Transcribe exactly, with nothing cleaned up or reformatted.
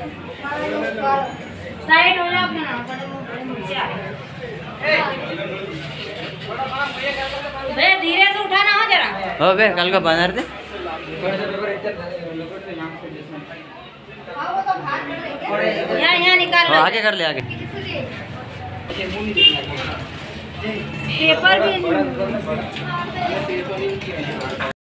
side हो जा अपना बे धीरे से उठाना हो जरा हो बे कल का बना रहे यहाँ यहाँ निकाल लो आगे कर ले आगे पेपर भी